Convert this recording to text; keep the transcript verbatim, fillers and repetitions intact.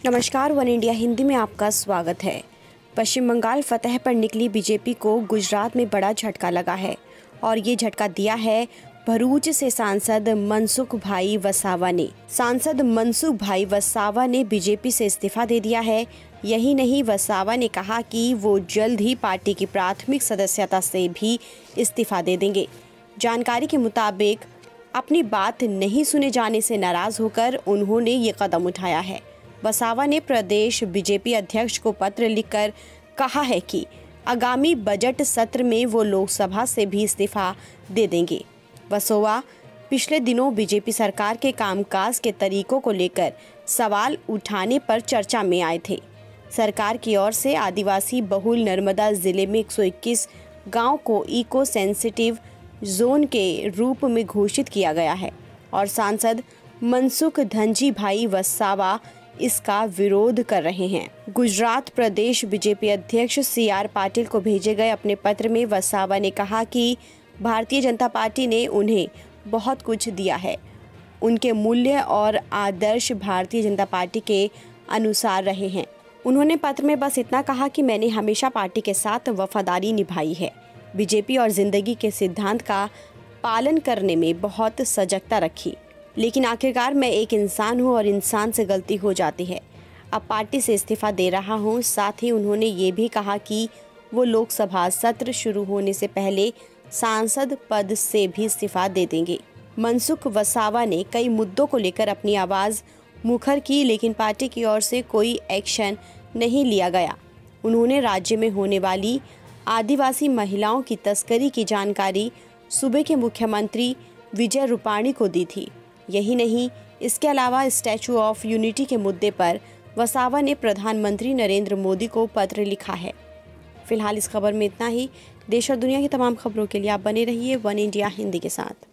नमस्कार, one India Hindi में आपका स्वागत है। पश्चिम बंगाल फतह पर निकली बीजेपी को गुजरात में बड़ा झटका लगा है और ये झटका दिया है भरूच से सांसद मनसुख भाई वसावा ने। सांसद मनसुख भाई वसावा ने बीजेपी से इस्तीफा दे दिया है। यही नहीं, वसावा ने कहा कि वो जल्द ही पार्टी की प्राथमिक सदस्यता से भी इस्तीफा दे देंगे। जानकारी के मुताबिक अपनी बात नहीं सुने जाने से नाराज होकर उन्होंने ये कदम उठाया है। वसावा ने प्रदेश बीजेपी अध्यक्ष को पत्र लिखकर कहा है कि आगामी बजट सत्र में वो लोकसभा से भी इस्तीफा दे देंगे। वसावा पिछले दिनों बीजेपी सरकार के कामकाज के तरीकों को लेकर सवाल उठाने पर चर्चा में आए थे। सरकार की ओर से आदिवासी बहुल नर्मदा जिले में एक सौ इक्कीस गांव को इको सेंसिटिव जोन के रूप में घोषित किया गया है और सांसद मनसुख धनजी भाई वसावा इसका विरोध कर रहे हैं। गुजरात प्रदेश बीजेपी अध्यक्ष सी आर पाटिल को भेजे गए अपने पत्र में वसावा ने कहा कि भारतीय जनता पार्टी ने उन्हें बहुत कुछ दिया है। उनके मूल्य और आदर्श भारतीय जनता पार्टी के अनुसार रहे हैं। उन्होंने पत्र में बस इतना कहा कि मैंने हमेशा पार्टी के साथ वफादारी निभाई है, बीजेपी और जिंदगी के सिद्धांत का पालन करने में बहुत सजगता रखी, लेकिन आखिरकार मैं एक इंसान हूं और इंसान से गलती हो जाती है। अब पार्टी से इस्तीफा दे रहा हूं। साथ ही उन्होंने ये भी कहा कि वो लोकसभा सत्र शुरू होने से पहले सांसद पद से भी इस्तीफा दे देंगे। मनसुख वसावा ने कई मुद्दों को लेकर अपनी आवाज़ मुखर की, लेकिन पार्टी की ओर से कोई एक्शन नहीं लिया गया। उन्होंने राज्य में होने वाली आदिवासी महिलाओं की तस्करी की जानकारी सूबे के मुख्यमंत्री विजय रूपाणी को दी थी। यही नहीं, इसके अलावा स्टैचू ऑफ यूनिटी के मुद्दे पर वसावा ने प्रधानमंत्री नरेंद्र मोदी को पत्र लिखा है। फिलहाल इस खबर में इतना ही। देश और दुनिया की तमाम खबरों के लिए आप बने रहिए वन इंडिया हिंदी के साथ।